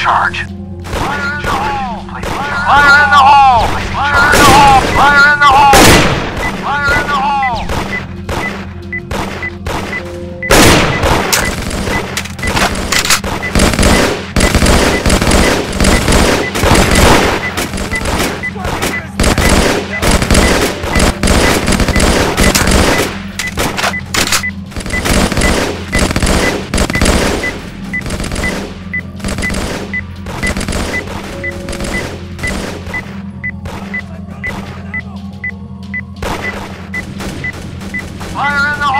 charge. Fire in the hole! Fire in the hole! Fire in the hole! Fire in the hole! Fire in the hole! Fire in the